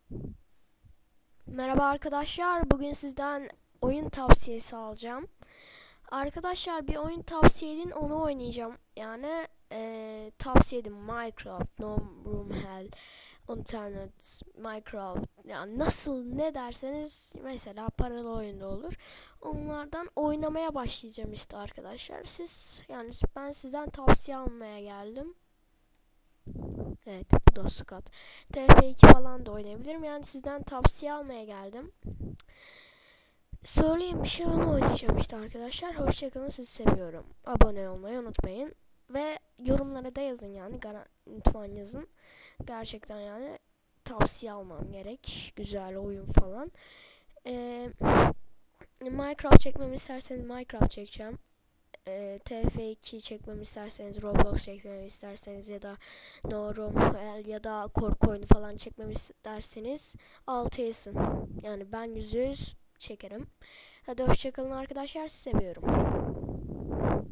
Merhaba arkadaşlar. Bugün sizden oyun tavsiyesi alacağım. Arkadaşlar bir oyun tavsiye edin, onu oynayacağım. Yani tavsiye edin Minecraft, No Room Hell, Internet, Minecraft. Yani nasıl ne derseniz mesela paralı oyunda olur. Onlardan oynamaya başlayacağım işte arkadaşlar. Ben sizden tavsiye almaya geldim. Evet, bu da Scott. TF2 falan da oynayabilirim. Yani sizden tavsiye almaya geldim. Söyleyeyim bir şey, onu oynayacağım işte arkadaşlar. Hoşçakalın, sizi seviyorum. Abone olmayı unutmayın. Ve yorumlara da yazın yani. Lütfen yazın. Gerçekten yani tavsiye almam gerek. Güzel oyun falan. Ee, Minecraft çekmemi isterseniz Minecraft çekeceğim. TF2 çekmemi isterseniz, Roblox çekmemi isterseniz ya da Normal ya da korku oyunu falan çekmemi isterseniz altı yazın. Yani ben %100 çekerim. Hadi hoşçakalın arkadaşlar, sizi seviyorum.